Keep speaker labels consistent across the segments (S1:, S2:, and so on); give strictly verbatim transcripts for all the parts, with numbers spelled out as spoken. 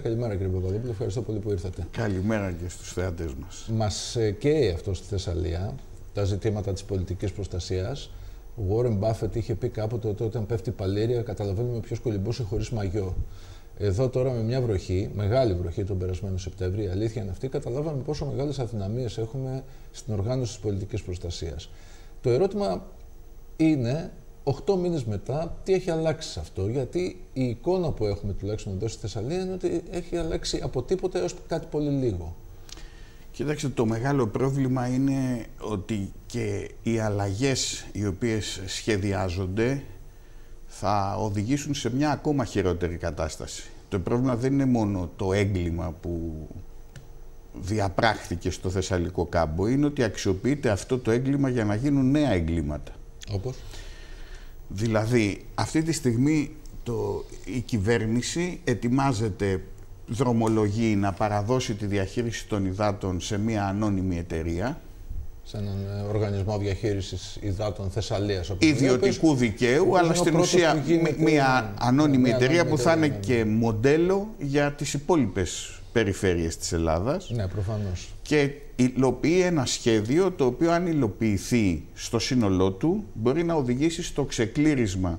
S1: Καλημέρα κύριε Παπαδόπουλο, ευχαριστώ πολύ που ήρθατε.
S2: Καλημέρα και στους θεατές μας.
S1: Μας καίει αυτό στη Θεσσαλία, τα ζητήματα της πολιτικής προστασίας. Ο Warren Buffett είχε πει κάποτε ότι όταν πέφτει παλήρια καταλαβαίνουμε ποιος κολυμπούσε χωρίς μαγιό. Εδώ τώρα με μια βροχή, μεγάλη βροχή τον περασμένο Σεπτέμβρη, η αλήθεια είναι αυτή, καταλάβαμε πόσο μεγάλες αδυναμίες έχουμε στην οργάνωση της πολιτικής προστασίας. Το ερώτημα είναι, οκτώ μήνες μετά, τι έχει αλλάξει σε αυτό, γιατί η εικόνα που έχουμε τουλάχιστον εδώ στη Θεσσαλία είναι ότι έχει αλλάξει από τίποτα έως κάτι πολύ λίγο.
S2: Κοιτάξτε, το μεγάλο πρόβλημα είναι ότι και οι αλλαγές οι οποίες σχεδιάζονται θα οδηγήσουν σε μια ακόμα χειρότερη κατάσταση. Το πρόβλημα δεν είναι μόνο το έγκλημα που διαπράχθηκε στο Θεσσαλικό κάμπο, είναι ότι αξιοποιείται αυτό το έγκλημα για να γίνουν νέα εγκλήματα.
S1: Όπως?
S2: Δηλαδή, αυτή τη στιγμή το, η κυβέρνηση ετοιμάζεται, δρομολογεί να παραδώσει τη διαχείριση των υδάτων σε μια ανώνυμη εταιρεία.
S1: Σε έναν οργανισμό διαχείρισης υδάτων Θεσσαλίας.
S2: Ιδιωτικού δικαίου, αλλά στην ουσία μια ανώνυμη εταιρεία που θα είναι και μοντέλο για τις υπόλοιπες περιφέρειες της Ελλάδας.
S1: Ναι, προφανώς.
S2: Και υλοποιεί ένα σχέδιο το οποίο, αν υλοποιηθεί στο σύνολό του, μπορεί να οδηγήσει στο ξεκλήρισμα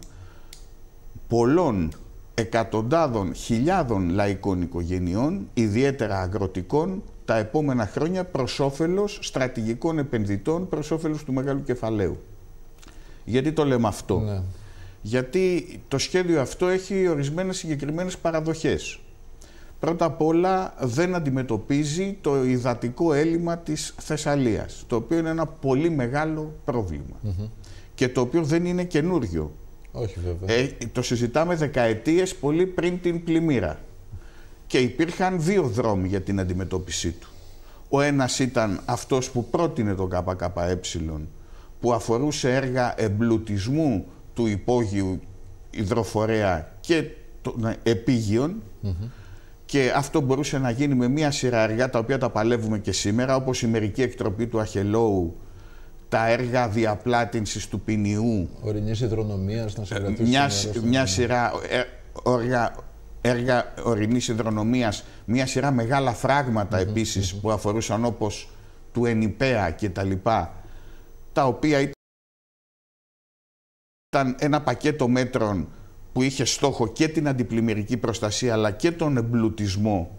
S2: πολλών εκατοντάδων χιλιάδων λαϊκών οικογενειών, ιδιαίτερα αγροτικών, τα επόμενα χρόνια προς όφελος στρατηγικών επενδυτών, προς όφελος του μεγάλου κεφαλαίου. Γιατί το λέμε αυτό?
S1: Ναι.
S2: Γιατί το σχέδιο αυτό έχει ορισμένες συγκεκριμένες παραδοχές. Πρώτα απ' όλα δεν αντιμετωπίζει το υδατικό έλλειμμα της Θεσσαλίας, το οποίο είναι ένα πολύ μεγάλο πρόβλημα. Mm-hmm. Και το οποίο δεν είναι καινούριο.
S1: Όχι βέβαια.
S2: Ε, το συζητάμε δεκαετίες πολύ πριν την πλημμύρα. Και υπήρχαν δύο δρόμοι για την αντιμετώπιση του. Ο ένας ήταν αυτός που πρότεινε το ΚΚΕ, που αφορούσε έργα εμπλουτισμού του υπόγειου υδροφορέα και των επίγειων. Mm-hmm. Και αυτό μπορούσε να γίνει με μία σειρά έργα τα οποία τα παλεύουμε και σήμερα, όπως η μερική εκτροπή του Αχελώου, τα έργα διαπλάτυνσης του Ποινιού,
S1: ορεινής υδρονομίας, να συγκρατήσει
S2: μια, μια σειρά ε, έργα, έργα ορεινής υδρονομίας, μια σειρά μεγάλα φράγματα mm-hmm, επίσης mm-hmm. που αφορούσαν, όπως του Ενιπέα και τα λοιπά, τα οποία ήταν ένα πακέτο μέτρων που είχε στόχο και την αντιπλημμυρική προστασία αλλά και τον εμπλουτισμό,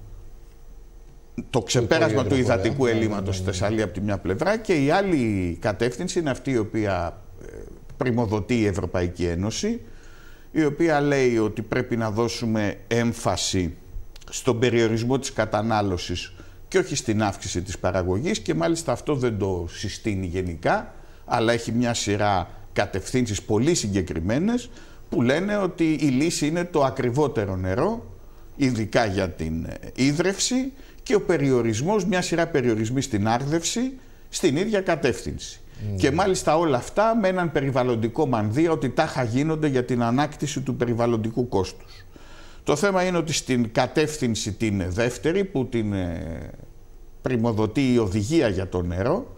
S2: το ξεπέρασμα του υδατικού ελλείμματος στη Θεσσαλία από τη μια πλευρά, και η άλλη κατεύθυνση είναι αυτή η οποία πριμοδοτεί η Ευρωπαϊκή Ένωση, η οποία λέει ότι πρέπει να δώσουμε έμφαση στον περιορισμό της κατανάλωσης και όχι στην αύξηση της παραγωγής, και μάλιστα αυτό δεν το συστήνει γενικά, αλλά έχει μια σειρά κατευθύνσεις πολύ συγκεκριμένες που λένε ότι η λύση είναι το ακριβότερο νερό, ειδικά για την ίδρυυση, και ο περιορισμός, μια σειρά περιορισμοί στην άρδευση, στην ίδια κατεύθυνση. Mm. Και μάλιστα όλα αυτά με έναν περιβαλλοντικό μανδύα, ότι τάχα γίνονται για την ανάκτηση του περιβαλλοντικού κόστους. Το θέμα είναι ότι στην κατεύθυνση την δεύτερη, που την ε, πριμοδοτεί η οδηγία για το νερό,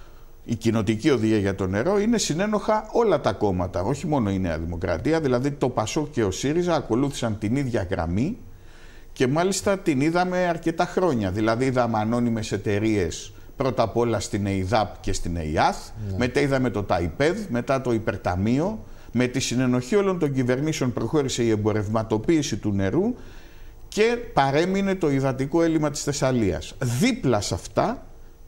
S2: η κοινοτική οδηγία για το νερό, είναι συνένοχα όλα τα κόμματα, όχι μόνο η Νέα Δημοκρατία. Δηλαδή το ΠΑΣΟΚ και ο ΣΥΡΙΖΑ ακολούθησαν την ίδια γραμμή και μάλιστα την είδαμε αρκετά χρόνια. Δηλαδή είδαμε ανώνυμες εταιρείες, πρώτα απ' όλα στην ΕΙΔΑΠ και στην ΕΙΑΘ, ναι. μετά είδαμε το ΤΑΙΠΕΔ, μετά το Υπερταμείο. Με τη συνενοχή όλων των κυβερνήσεων προχώρησε η εμπορευματοποίηση του νερού και παρέμεινε το υδατικό έλλειμμα της Θεσσαλίας. Δίπλα σε αυτά,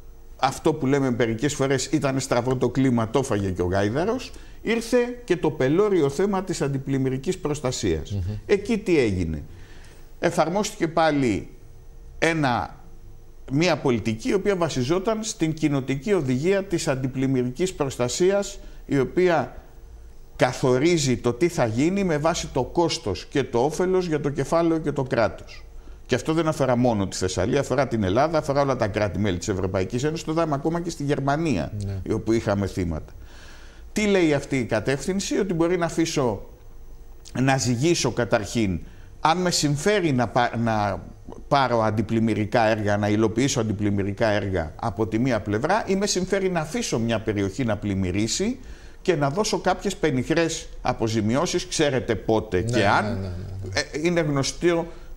S2: αυτό που λέμε μερικές φορές ήταν στραβό το κλίμα, το έφαγε και ο Γάιδαρος, ήρθε και το πελώριο θέμα της αντιπλημμυρικής προστασίας. Mm-hmm. Εκεί τι έγινε? Εφαρμόστηκε πάλι ένα, μια πολιτική η οποία βασιζόταν στην κοινοτική οδηγία της αντιπλημμυρικής προστασίας, η οποία καθορίζει το τι θα γίνει με βάση το κόστος και το όφελος για το κεφάλαιο και το κράτος. Και αυτό δεν αφορά μόνο τη Θεσσαλία, αφορά την Ελλάδα, αφορά όλα τα κράτη-μέλη της Ευρωπαϊκής Ένωσης, το είδαμε ακόμα και στη Γερμανία, ναι. όπου είχαμε θύματα. Τι λέει αυτή η κατεύθυνση? Ότι μπορεί να αφήσω, να ζυγίσω καταρχήν, αν με συμφέρει να, πά, να πάρω αντιπλημμυρικά έργα, να υλοποιήσω αντιπλημμυρικά έργα από τη μία πλευρά, ή με συμφέρει να αφήσω μια περιοχή να πλημμυρίσει και να δώσω κάποιες πενιχρές αποζημιώσεις, ξέρετε πότε ναι, και αν. Ναι, ναι, ναι. Ε, είναι γνωστό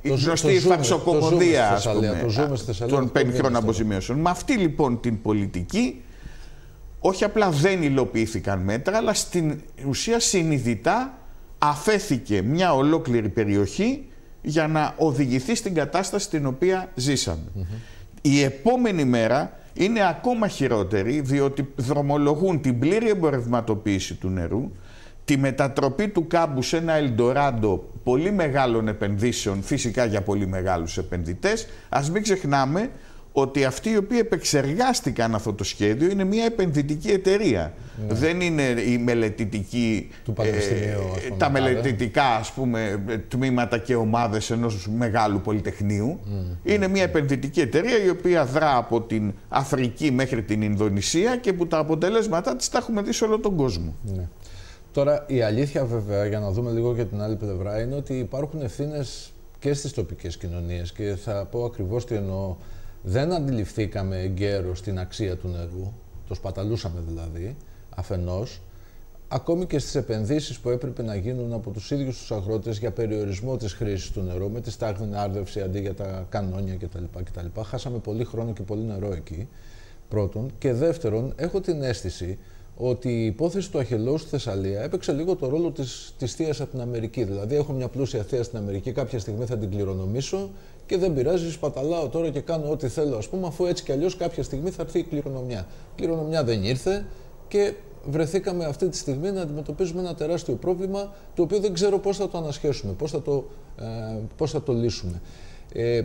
S2: η γνωστή φαρσοκομωδία, ας πούμε, των πενιχρών αποζημιώσεων. Με αυτή λοιπόν την πολιτική, όχι απλά δεν υλοποιήθηκαν μέτρα, αλλά στην ουσία συνειδητά αφέθηκε μια ολόκληρη περιοχή για να οδηγηθεί στην κατάσταση την οποία ζήσαμε. Mm-hmm. Η επόμενη μέρα είναι ακόμα χειρότερη, διότι δρομολογούν την πλήρη εμπορευματοποίηση του νερού, τη μετατροπή του κάμπου σε ένα ελντοράντο πολύ μεγάλων επενδύσεων, φυσικά για πολύ μεγάλους επενδυτές. Ας μην ξεχνάμε ότι αυτοί οι οποίοι επεξεργάστηκαν αυτό το σχέδιο είναι μια επενδυτική εταιρεία. Ναι. Δεν είναι η μελετητική,
S1: του πανεπιστημίου, ας πούμε,
S2: τα μελετητικά, ας πούμε, τμήματα και ομάδες ενός μεγάλου πολυτεχνείου. Mm. Είναι μια επενδυτική εταιρεία η οποία δρά από την Αφρική μέχρι την Ινδονησία και που τα αποτελέσματά της τα έχουμε δει σε όλο τον κόσμο.
S1: Ναι. Τώρα η αλήθεια βέβαια, για να δούμε λίγο και την άλλη πλευρά, είναι ότι υπάρχουν ευθύνες και στις τοπικές κοινωνίες και θα πω ακριβώς τι εννοώ. Δεν αντιληφθήκαμε εγκαίρως την αξία του νερού, το σπαταλούσαμε δηλαδή, αφενός, ακόμη και στις επενδύσεις που έπρεπε να γίνουν από τους ίδιους τους αγρότες για περιορισμό της χρήσης του νερού, με τη στάγνη άρδευση αντί για τα κανόνια κτλ. κτλ. Χάσαμε πολύ χρόνο και πολύ νερό εκεί, πρώτον. Και δεύτερον, έχω την αίσθηση ότι η υπόθεση του αχελώου στη Θεσσαλία έπαιξε λίγο το ρόλο της, της θείας από την Αμερική. Δηλαδή, έχω μια πλούσια θεία στην Αμερική, κάποια στιγμή θα την κληρονομήσω και δεν πειράζει, σπαταλάω τώρα και κάνω ό,τι θέλω, ας πούμε, αφού έτσι κι αλλιώς κάποια στιγμή θα έρθει η κληρονομιά. Η κληρονομιά δεν ήρθε και βρεθήκαμε αυτή τη στιγμή να αντιμετωπίζουμε ένα τεράστιο πρόβλημα, το οποίο δεν ξέρω πώς θα το ανασχέσουμε, πώς θα το, ε, πώς θα το λύσουμε. Ε,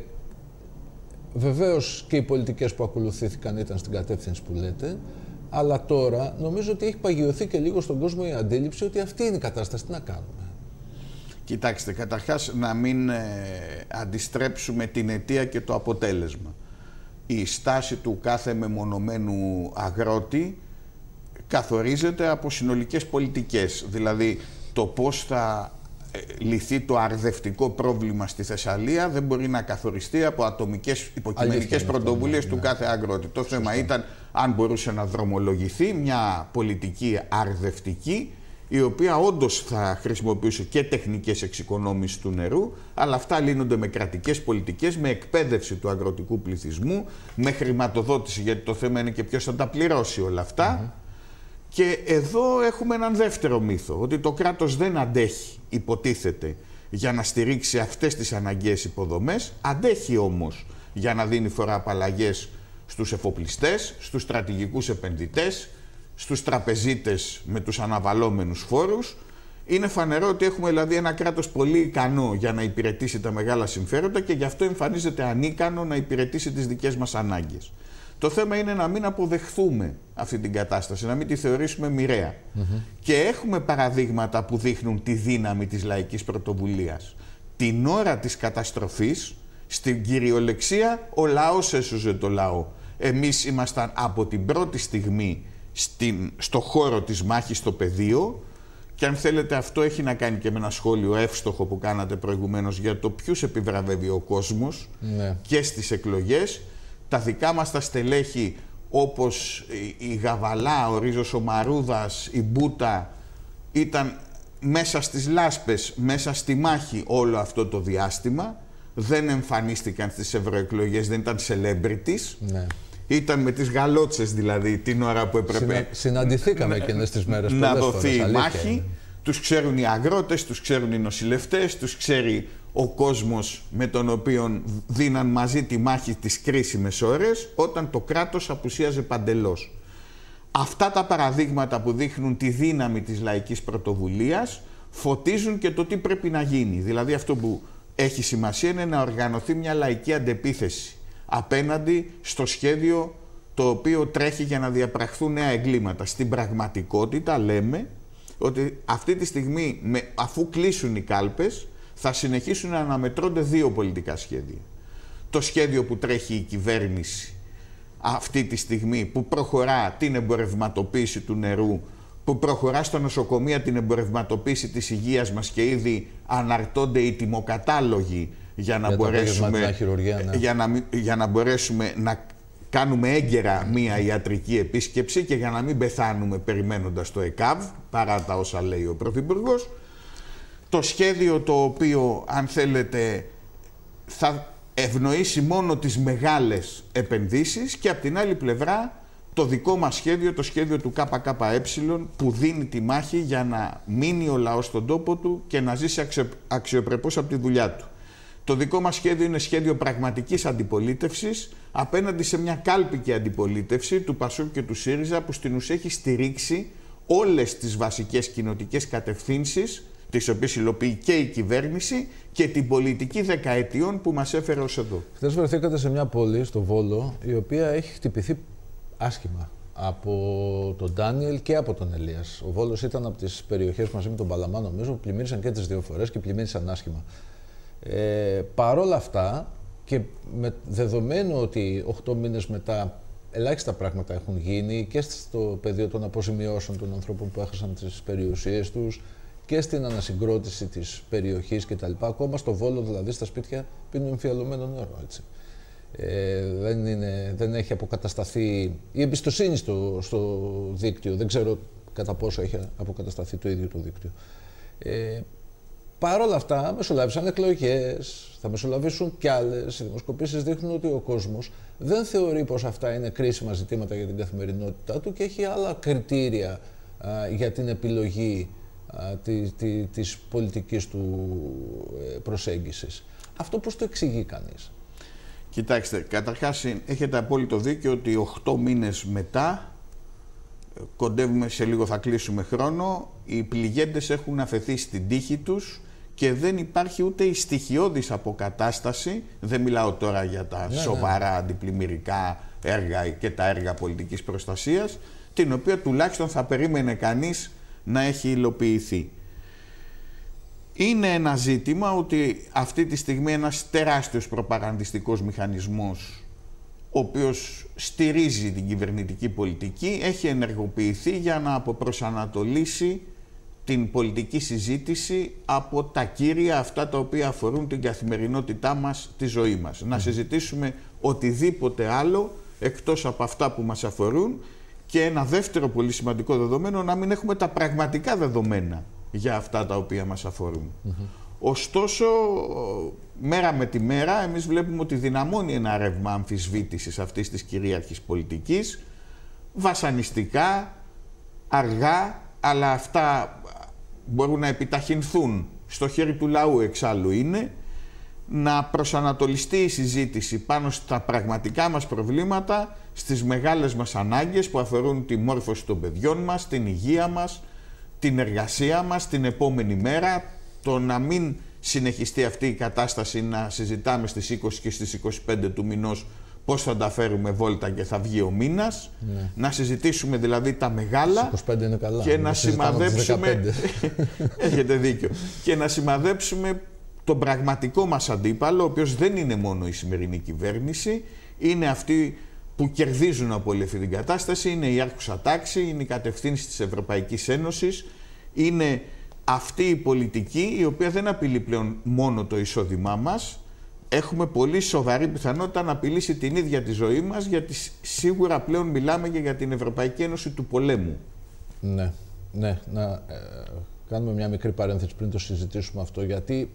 S1: βεβαίως και οι πολιτικές που ακολουθήθηκαν ήταν στην κατεύθυνση που λέτε, αλλά τώρα νομίζω ότι έχει παγιωθεί και λίγο στον κόσμο η αντίληψη ότι αυτή είναι η κατάσταση. Τι να κάνουμε.
S2: Κοιτάξτε, καταρχάς να μην ε, αντιστρέψουμε την αιτία και το αποτέλεσμα. Η στάση του κάθε μεμονωμένου αγρότη καθορίζεται από συνολικές πολιτικές. Δηλαδή, το πώς θα ε, λυθεί το αρδευτικό πρόβλημα στη Θεσσαλία δεν μπορεί να καθοριστεί από ατομικές υποκειμενικές πρωτοβουλίες του ναι. κάθε αγρότη. Το Σωστά. θέμα ήταν αν μπορούσε να δρομολογηθεί μια πολιτική αρδευτική, η οποία όντως θα χρησιμοποιούσε και τεχνικές εξοικονόμησης του νερού, αλλά αυτά λύνονται με κρατικές πολιτικές, με εκπαίδευση του αγροτικού πληθυσμού, με χρηματοδότηση, γιατί το θέμα είναι και ποιος θα τα πληρώσει όλα αυτά. Mm-hmm. Και εδώ έχουμε έναν δεύτερο μύθο, ότι το κράτος δεν αντέχει, υποτίθεται, για να στηρίξει αυτές τις αναγκαίες υποδομές, αντέχει όμως για να δίνει φοροαπαλλαγές στους εφοπλιστές, στους στρατηγικούς επενδυτές, στους τραπεζίτες με τους αναβαλώμενους φόρους. Είναι φανερό ότι έχουμε δηλαδή ένα κράτος πολύ ικανό για να υπηρετήσει τα μεγάλα συμφέροντα και γι' αυτό εμφανίζεται ανίκανο να υπηρετήσει τις δικές μας ανάγκες. Το θέμα είναι να μην αποδεχθούμε αυτή την κατάσταση, να μην τη θεωρήσουμε μοιραία. Mm-hmm. Και έχουμε παραδείγματα που δείχνουν τη δύναμη της λαϊκής πρωτοβουλίας. Την ώρα της καταστροφής, στην κυριολεξία, ο λαός έσωζε το λαό. Εμείς ήμασταν από την πρώτη στιγμή στην, στο χώρο της μάχης, στο πεδίο, και αν θέλετε αυτό έχει να κάνει και με ένα σχόλιο εύστοχο που κάνατε προηγουμένως για το ποιους επιβραβεύει ο κόσμος ναι. και στις εκλογές. Τα δικά μας τα στελέχη όπως η Γαβαλά, ο Ρίζος ο Μαρούδας, η Μπούτα ήταν μέσα στις λάσπες, μέσα στη μάχη όλο αυτό το διάστημα. Δεν εμφανίστηκαν στις ευρωεκλογές, δεν ήταν celebrities. Ναι. Ήταν με τις γαλότσες δηλαδή την ώρα που έπρεπε Συνα... Συναντηθήκαμε εκείνες τις μέρες να δοθεί η μάχη. Είναι. Τους ξέρουν οι αγρότες, τους ξέρουν οι νοσηλευτές, τους ξέρει ο κόσμος με τον οποίο δίναν μαζί τη μάχη τις κρίσιμες ώρες όταν το κράτος απουσίαζε παντελώς. Αυτά τα παραδείγματα που δείχνουν τη δύναμη της λαϊκής πρωτοβουλίας φωτίζουν και το τι πρέπει να γίνει. Δηλαδή αυτό που έχει σημασία είναι να οργανωθεί μια λαϊκή αντεπίθεση απέναντι στο σχέδιο το οποίο τρέχει για να διαπραχθούν νέα εγκλήματα. Στην πραγματικότητα λέμε ότι αυτή τη στιγμή, με, αφού κλείσουν οι κάλπες, θα συνεχίσουν να αναμετρώνται δύο πολιτικά σχέδια. Το σχέδιο που τρέχει η κυβέρνηση αυτή τη στιγμή, που προχωρά την εμπορευματοποίηση του νερού, που προχωρά στα νοσοκομεία την εμπορευματοποίηση της υγείας μας και ήδη αναρτώνται οι τιμοκατάλογοι για να, για μπορέσουμε, ναι. για να, για να μπορέσουμε να κάνουμε έγκαιρα μία ιατρική επίσκεψη και για να μην πεθάνουμε περιμένοντας το ΕΚΑΒ, παρά τα όσα λέει ο Πρωθυπουργός. Το σχέδιο το οποίο, αν θέλετε, θα ευνοήσει μόνο τις μεγάλες επενδύσεις και από την άλλη πλευρά το δικό μας σχέδιο, το σχέδιο του ΚΚΕ, που δίνει τη μάχη για να μείνει ο λαός στον τόπο του και να ζήσει αξιο, αξιοπρεπώς από τη δουλειά του. Το δικό μας σχέδιο είναι σχέδιο πραγματικής αντιπολίτευσης απέναντι σε μια κάλπικη αντιπολίτευση του Πασόκ και του ΣΥΡΙΖΑ, που στην ουσία έχει στηρίξει όλες τις βασικές κοινοτικές κατευθύνσεις, τις οποίες υλοποιεί και η κυβέρνηση, και την πολιτική δεκαετιών που μας έφερε ως εδώ.
S1: Χθες βρεθήκατε σε μια πόλη, στο Βόλο, η οποία έχει χτυπηθεί άσχημα από τον Ντάνιελ και από τον Ελίας. Ο Βόλος ήταν από τις περιοχές μαζί με τον Παλαμά, νομίζω, που πλημμύρισαν και τις δύο φορές και πλημμύρισαν άσχημα. Ε, παρόλα αυτά, και με δεδομένο ότι οκτώ μήνες μετά ελάχιστα πράγματα έχουν γίνει και στο πεδίο των αποζημιώσεων των ανθρώπων που έχασαν τις περιουσίες τους και στην ανασυγκρότηση της περιοχής κτλ. Ακόμα στο Βόλο, δηλαδή, στα σπίτια πίνουν εμφιαλωμένο νερό, έτσι. Ε, δεν, είναι, δεν έχει αποκατασταθεί η εμπιστοσύνη στο, στο δίκτυο. Δεν ξέρω κατά πόσο έχει αποκατασταθεί το ίδιο το δίκτυο. Ε, Παρ' όλα αυτά, μεσολάβησαν εκλογές, θα μεσολαβήσουν κι άλλες. Οι δημοσκοπήσεις δείχνουν ότι ο κόσμος δεν θεωρεί πως αυτά είναι κρίσιμα ζητήματα για την καθημερινότητά του και έχει άλλα κριτήρια α, για την επιλογή α, τη, τη, της πολιτικής του ε, προσέγγισης. Αυτό πώς το εξηγεί κανείς?
S2: Κοιτάξτε, καταρχάς έχετε απόλυτο δίκιο ότι οκτώ μήνες μετά, κοντεύουμε, σε λίγο θα κλείσουμε χρόνο, οι πληγέντες έχουν αφαιθεί στην τύχη τους και δεν υπάρχει ούτε η στοιχειώδης αποκατάσταση. Δεν μιλάω τώρα για τα ναι, σοβαρά ναι. αντιπλημμυρικά έργα και τα έργα πολιτικής προστασίας, την οποία τουλάχιστον θα περίμενε κανείς να έχει υλοποιηθεί. Είναι ένα ζήτημα ότι αυτή τη στιγμή ένας τεράστιος προπαγανδιστικός μηχανισμός, ο οποίος στηρίζει την κυβερνητική πολιτική, έχει ενεργοποιηθεί για να αποπροσανατολίσει την πολιτική συζήτηση από τα κύρια αυτά τα οποία αφορούν την καθημερινότητά μας, τη ζωή μας. Mm. Να συζητήσουμε οτιδήποτε άλλο εκτός από αυτά που μας αφορούν, και ένα δεύτερο πολύ σημαντικό δεδομένο, να μην έχουμε τα πραγματικά δεδομένα για αυτά τα οποία μας αφορούν. Mm-hmm. Ωστόσο, μέρα με τη μέρα, εμείς βλέπουμε ότι δυναμώνει ένα ρεύμα αμφισβήτησης αυτής της κυρίαρχης πολιτικής, βασανιστικά, αργά, αλλά αυτά μπορούν να επιταχυνθούν, στο χέρι του λαού εξάλλου είναι, να προσανατολιστεί η συζήτηση πάνω στα πραγματικά μας προβλήματα, στις μεγάλες μας ανάγκες που αφορούν τη μόρφωση των παιδιών μας, την υγεία μας, την εργασία μας, την επόμενη μέρα, το να μην συνεχιστεί αυτή η κατάσταση να συζητάμε στις είκοσι και στις είκοσι πέντε του μηνός πώς θα τα φέρουμε βόλτα και θα βγει ο μήνας, ναι. να συζητήσουμε δηλαδή τα μεγάλα
S1: είκοσι πέντε είναι καλά,
S2: και να σημαδέψουμε έχετε δίκιο, και να σημαδέψουμε τον πραγματικό μας αντίπαλο, ο οποίος δεν είναι μόνο η σημερινή κυβέρνηση, είναι αυτοί που κερδίζουν από όλη αυτή την κατάσταση, είναι η άρχουσα τάξη, είναι η κατευθύνση της Ευρωπαϊκής Ένωσης, είναι αυτή η πολιτική η οποία δεν απειλεί πλέον μόνο το εισόδημά μας. Έχουμε πολύ σοβαρή πιθανότητα να απειλήσει την ίδια τη ζωή μας, γιατί σίγουρα πλέον μιλάμε και για την Ευρωπαϊκή Ένωση του πολέμου.
S1: Ναι, ναι. Να ε, κάνουμε μια μικρή παρένθεση πριν το συζητήσουμε αυτό, γιατί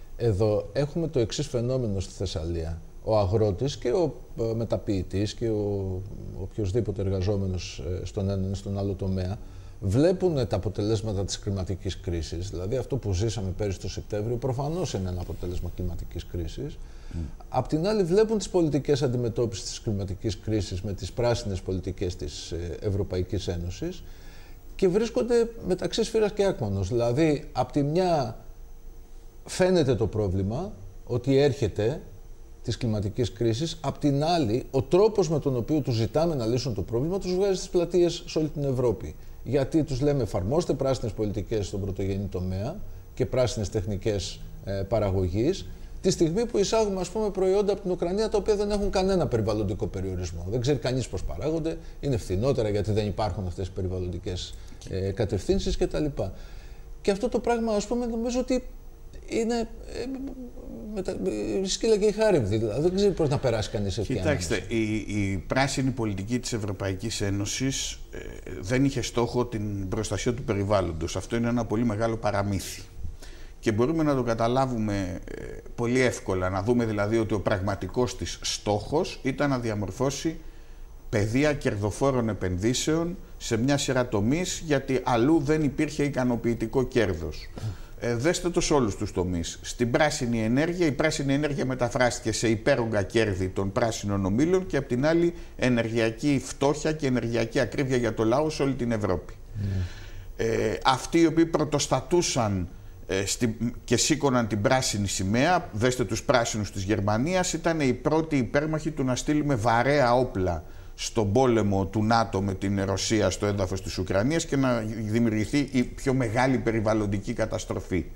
S1: εδώ έχουμε το εξής φαινόμενο στη Θεσσαλία. Ο αγρότης και ο ε, μεταποιητής και ο οποιοσδήποτε εργαζόμενος ε, στον έναν ή στον άλλο τομέα βλέπουν τα αποτελέσματα της κλιματικής κρίσης. Δηλαδή αυτό που ζήσαμε πέρυσι το Σεπτέμβριο προφανώς είναι ένα αποτέλεσμα κλιματικής κρίσης. Mm. Απ' την άλλη βλέπουν τις πολιτικές αντιμετώπισης της κλιματικής κρίσης με τις πράσινες πολιτικές της Ευρωπαϊκής Ένωσης και βρίσκονται μεταξύ σφύρας και άκμανος. Δηλαδή απ' τη μια φαίνεται το πρόβλημα ότι έρχεται της κλιματικής κρίσης, απ' την άλλη ο τρόπος με τον οποίο τους ζητάμε να λύσουν το πρόβλημα τους βγάζει στις πλατείες σε όλη την Ευρώπη. Γιατί τους λέμε εφαρμόστε πράσινες πολιτικές στον πρωτογενή τομέα και πράσινες τεχνικές ε, παραγωγής, τη στιγμή που εισάγουμε ας πούμε, προϊόντα από την Ουκρανία τα οποία δεν έχουν κανένα περιβαλλοντικό περιορισμό. Δεν ξέρει κανείς πώς παράγονται, είναι φθηνότερα γιατί δεν υπάρχουν αυτές οι περιβαλλοντικές ε, κατευθύνσεις κτλ. Και αυτό το πράγμα ας πούμε νομίζω ότι είναι ε, μετα... σκύλα και η χάριβδη, δηλαδή δεν ξέρει πώς να περάσει κανείς αυτή.
S2: Κοιτάξτε, η, η πράσινη πολιτική της Ευρωπαϊκής Ένωσης ε, δεν είχε στόχο την προστασία του περιβάλλοντος. Αυτό είναι ένα πολύ μεγάλο παραμύθι. και μπορούμε να το καταλάβουμε πολύ εύκολα, να δούμε δηλαδή ότι ο πραγματικός της στόχος ήταν να διαμορφώσει πεδία κερδοφόρων επενδύσεων σε μια σειρά τομείς, γιατί αλλού δεν υπήρχε ικανοποιητικό κέρδος. Ε, δέστε το σε όλους τους τομείς. Στην πράσινη ενέργεια, η πράσινη ενέργεια μεταφράστηκε σε υπέρογκα κέρδη των πράσινων ομίλων και απ' την άλλη ενεργειακή φτώχεια και ενεργειακή ακρίβεια για το λαό σε όλη την Ευρώπη. Mm. Ε, αυτοί οι οποίοι πρωτοστατούσαν ε, στη, και σήκωναν την πράσινη σημαία, δέστε τους πράσινους της Γερμανίας, ήταν οι πρώτοι υπέρμαχοι του να στείλουμε βαρέα όπλα στον πόλεμο του ΝΑΤΟ με την Ρωσία στο έδαφος της Ουκρανίας και να δημιουργηθεί η πιο μεγάλη περιβαλλοντική καταστροφή.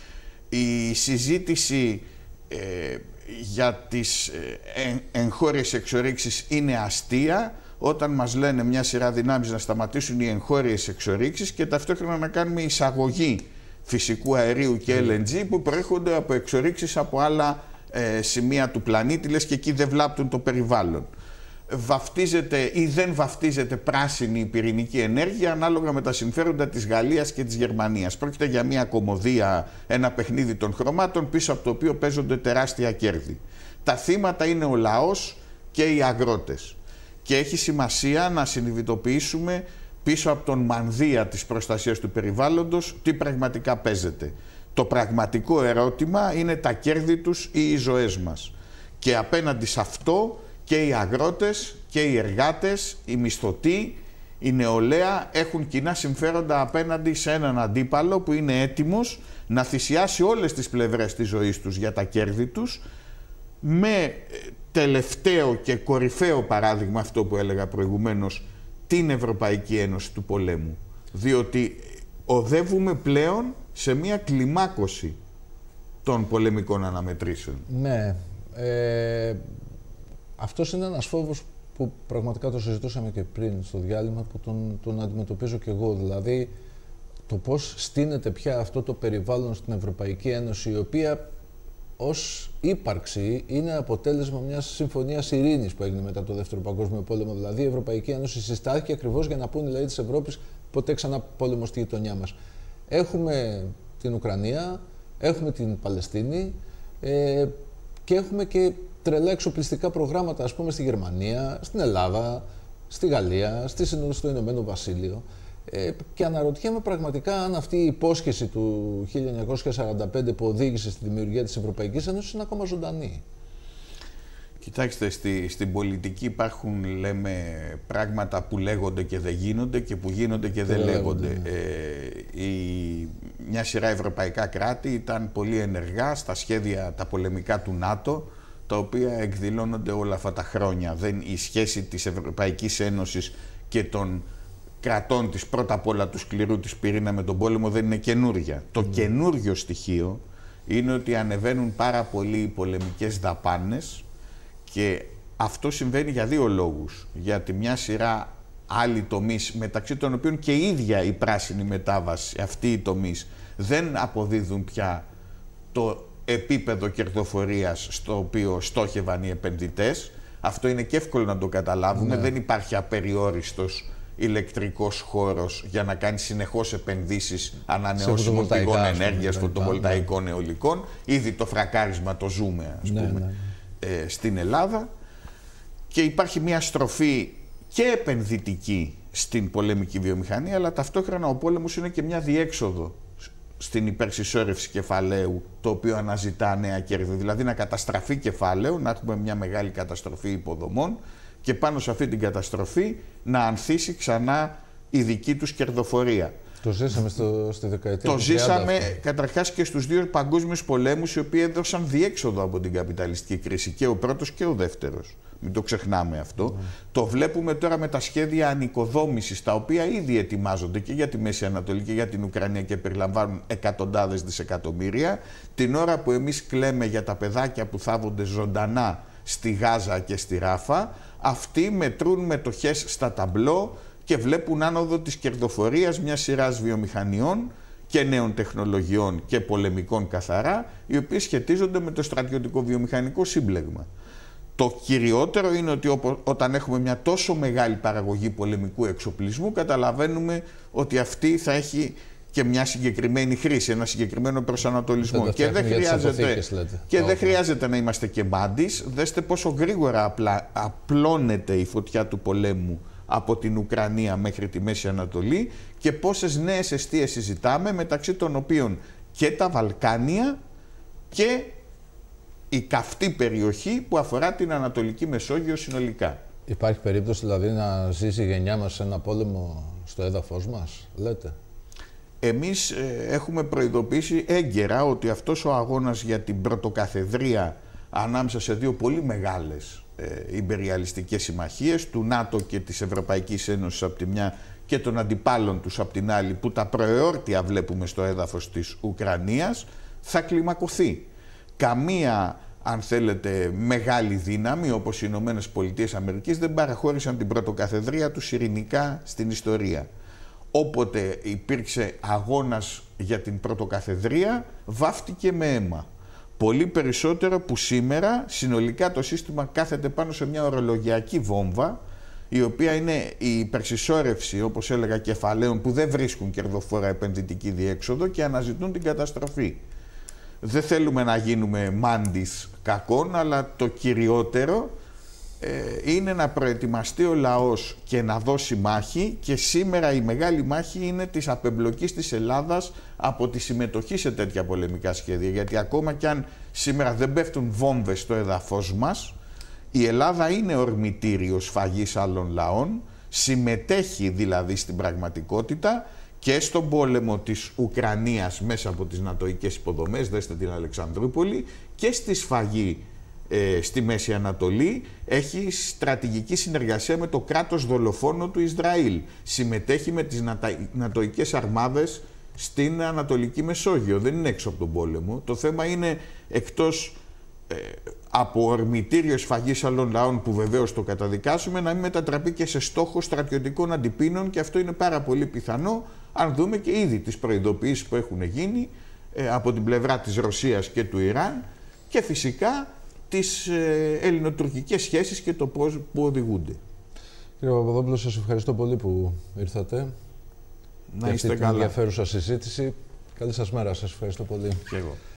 S2: Η συζήτηση ε, για τις ε, εγχώριες εξορίξεις είναι αστεία όταν μας λένε μια σειρά δυνάμεις να σταματήσουν οι εγχώριες εξορίξεις και ταυτόχρονα να κάνουμε εισαγωγή φυσικού αερίου και ελ εν τζι που προέρχονται από εξορίξεις από άλλα ε, σημεία του πλανήτη, λες και εκεί δεν βλάπτουν το περιβάλλον. Βαφτίζεται ή δεν βαφτίζεται πράσινη η πυρηνική ενέργεια ανάλογα με τα συμφέροντα της Γαλλίας και της Γερμανίας. Πρόκειται για μια κωμωδία, ένα παιχνίδι των χρωμάτων πίσω από το οποίο παίζονται τεράστια κέρδη. Τα θύματα είναι ο λαός και οι αγρότες. Και έχει σημασία να συνειδητοποιήσουμε πίσω από τον μανδύα της προστασίας του περιβάλλοντος τι πραγματικά παίζεται. Το πραγματικό ερώτημα είναι τα κέρδη τους ή οι ζωές μας. Και απέναντι σε αυτό και οι αγρότες και οι εργάτες, οι μισθωτοί, η νεολαία έχουν κοινά συμφέροντα απέναντι σε έναν αντίπαλο που είναι έτοιμος να θυσιάσει όλες τις πλευρές της ζωής τους για τα κέρδη τους, με τελευταίο και κορυφαίο παράδειγμα αυτό που έλεγα προηγουμένως, την Ευρωπαϊκή Ένωση του πολέμου. Διότι οδεύουμε πλέον σε μια κλιμάκωση των πολεμικών αναμετρήσεων.
S1: Ναι. Ε... Αυτός είναι ένας φόβος που πραγματικά το συζητούσαμε και πριν στο διάλειμμα, που τον, τον αντιμετωπίζω και εγώ. Δηλαδή, το πώς στείνεται πια αυτό το περιβάλλον στην Ευρωπαϊκή Ένωση, η οποία ως ύπαρξη είναι αποτέλεσμα μιας συμφωνίας ειρήνης που έγινε μετά το Δεύτερο Παγκόσμιο Πόλεμο. Δηλαδή, η Ευρωπαϊκή Ένωση συστάθηκε ακριβώς για να πούνε οι λαοί της Ευρώπης ποτέ ξανά πόλεμο στη γειτονιά μας. Έχουμε την Ουκρανία, έχουμε την Παλαιστίνη ε, και έχουμε και τρελά εξοπλιστικά προγράμματα, ας πούμε, στη Γερμανία, στην Ελλάδα, στη Γαλλία, στη στο Ηνωμένο Βασίλειο. Ε, και αναρωτιέμαι πραγματικά αν αυτή η υπόσχεση του χίλια εννιακόσια σαράντα πέντε που οδήγησε στη δημιουργία της Ευρωπαϊκής Ένωσης είναι ακόμα ζωντανή.
S2: Κοιτάξτε, στη, στην πολιτική υπάρχουν, λέμε, πράγματα που λέγονται και δεν γίνονται και που γίνονται και, και δεν λέγονται. λέγονται. Ε, η, μια σειρά ευρωπαϊκά κράτη ήταν πολύ ενεργά στα σχέδια τα πολεμικά του ΝΑΤΟ, τα οποία εκδηλώνονται όλα αυτά τα χρόνια. Δεν, η σχέση της Ευρωπαϊκής Ένωσης και των κρατών της, πρώτα απ' όλα του σκληρού της πυρήνα με τον πόλεμο, δεν είναι καινούρια. Mm. Το καινούριο στοιχείο είναι ότι ανεβαίνουν πάρα πολύ οι πολεμικές δαπάνες και αυτό συμβαίνει για δύο λόγους. Γιατί μια σειρά άλλοι τομείς, μεταξύ των οποίων και η ίδια η πράσινη μετάβαση, αυτοί οι τομείς, δεν αποδίδουν πια το επίπεδο κερδοφορίας στο οποίο στόχευαν οι επενδυτές. Αυτό είναι και εύκολο να το καταλάβουμε. Ναι. Δεν υπάρχει απεριόριστος ηλεκτρικός χώρος για να κάνει συνεχώς επενδύσεις ανανεώσιμων πηγών ενέργειας, φωτοβολταϊκών, ναι, αιωλικών. Ήδη το φρακάρισμα το ζούμε, ας πούμε, ναι, ναι. Ε, στην Ελλάδα. Και υπάρχει μια στροφή και επενδυτική στην πολεμική βιομηχανία, αλλά ταυτόχρονα ο πόλεμος είναι και μια διέξοδο στην υπερσυσσόρευση κεφαλαίου, το οποίο αναζητά νέα κέρδη. Δηλαδή να καταστραφεί κεφάλαιο, να έχουμε μια μεγάλη καταστροφή υποδομών και πάνω σε αυτή την καταστροφή να ανθίσει ξανά η δική τους κερδοφορία.
S1: Το ζήσαμε στο, στη δεκαετία
S2: Το ζήσαμε καταρχάς και στους δύο παγκόσμιους πολέμους, οι οποίοι έδωσαν διέξοδο από την καπιταλιστική κρίση, και ο πρώτος και ο δεύτερος. Μην το ξεχνάμε αυτό. Mm. Το βλέπουμε τώρα με τα σχέδια ανοικοδόμησης, τα οποία ήδη ετοιμάζονται και για τη Μέση Ανατολή και για την Ουκρανία και περιλαμβάνουν εκατοντάδες δισεκατομμύρια. Την ώρα που εμείς κλαίμε για τα παιδάκια που θάβονται ζωντανά στη Γάζα και στη Ράφα, αυτοί μετρούν μετοχές στα ταμπλό και βλέπουν άνοδο της κερδοφορίας μιας σειράς βιομηχανιών και νέων τεχνολογιών και πολεμικών καθαρά, οι οποίες σχετίζονται με το στρατιωτικό βιομηχανικό σύμπλεγμα. Το κυριότερο είναι ότι όταν έχουμε μια τόσο μεγάλη παραγωγή πολεμικού εξοπλισμού, καταλαβαίνουμε ότι αυτή θα έχει και μια συγκεκριμένη χρήση, ένα συγκεκριμένο προσανατολισμό. Και δεν χρειάζεται, και δεν χρειάζεται να είμαστε και μπάντις. Δέστε πόσο γρήγορα απλά, απλώνεται η φωτιά του πολέμου από την Ουκρανία μέχρι τη Μέση Ανατολή και πόσες νέες εστίες συζητάμε, μεταξύ των οποίων και τα Βαλκάνια και η καυτή περιοχή που αφορά την Ανατολική Μεσόγειο συνολικά.
S1: Υπάρχει περίπτωση δηλαδή να ζήσει η γενιά μας σε ένα πόλεμο στο έδαφος μας, λέτε?
S2: Εμείς ε, έχουμε προειδοποιήσει έγκαιρα ότι αυτός ο αγώνας για την πρωτοκαθεδρία ανάμεσα σε δύο πολύ μεγάλες ε, ιμπεριαλιστικές συμμαχίες, του ΝΑΤΟ και της Ευρωπαϊκής Ένωσης από τη μια και των αντιπάλων τους από την άλλη, που τα προεόρτια βλέπουμε στο έδαφος της Ουκρανίας, θα κλιμακωθεί. Καμία, αν θέλετε, μεγάλη δύναμη όπως οι Ηνωμένες Πολιτείες Αμερικής δεν παραχώρησαν την πρωτοκαθεδρία τους ειρηνικά στην ιστορία. Όποτε υπήρξε αγώνας για την πρωτοκαθεδρία, βάφτηκε με αίμα. Πολύ περισσότερο που σήμερα συνολικά το σύστημα κάθεται πάνω σε μια ορολογιακή βόμβα, η οποία είναι η υπερσυσσόρευση, όπως έλεγα, κεφαλαίων που δεν βρίσκουν κερδοφόρα επενδυτική διέξοδο και αναζητούν την καταστροφή. Δεν θέλουμε να γίνουμε μάντις κακών, αλλά το κυριότερο ε, είναι να προετοιμαστεί ο λαός και να δώσει μάχη, και σήμερα η μεγάλη μάχη είναι της απεμπλοκής της Ελλάδας από τη συμμετοχή σε τέτοια πολεμικά σχέδια, γιατί ακόμα κι αν σήμερα δεν πέφτουν βόμβες στο έδαφος μας, η Ελλάδα είναι ορμητήριο σφαγής άλλων λαών, συμμετέχει δηλαδή στην πραγματικότητα και στον πόλεμο της Ουκρανίας μέσα από τις νατοικές υποδομές, δέστε την Αλεξανδρούπολη, και στη σφαγή ε, στη Μέση Ανατολή. Έχει στρατηγική συνεργασία με το κράτος δολοφόνο του Ισραήλ. Συμμετέχει με τις νατοικές αρμάδες στην Ανατολική Μεσόγειο. Δεν είναι έξω από τον πόλεμο. Το θέμα είναι, εκτός ε, από ορμητήριο σφαγής άλλων λαών, που βεβαίως το καταδικάσουμε, να μην μετατραπεί και σε στόχο στρατιωτικών αντιπίνων, και αυτό είναι πάρα πολύ πιθανό αν δούμε και ήδη τις προειδοποιήσεις που έχουν γίνει ε, από την πλευρά της Ρωσίας και του Ιράν, και φυσικά τις ε, ελληνοτουρκικές σχέσεις και το πώς που οδηγούνται.
S1: Κύριε Παπαδόπουλο, σας ευχαριστώ πολύ που ήρθατε.
S2: Να είστε καλά.
S1: Ενδιαφέρουσα συζήτηση. Καλή σας μέρα. Σας ευχαριστώ πολύ.
S2: Και εγώ.